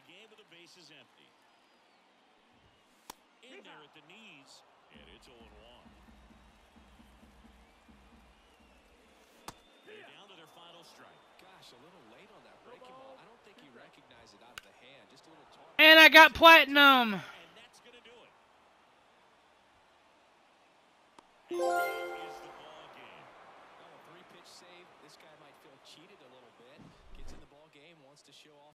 game with the bases empty. In there at the knees, and it's 0-1. They're down to their final strike. Gosh, a little late on that breaking ball. I don't think he recognized it out of the hand. Just a little tall. And I got platinum. And that's going to do it. And that is the ball game. Well, a 3-pitch save. This guy might feel cheated a little bit. Gets in the ball game, wants to show off.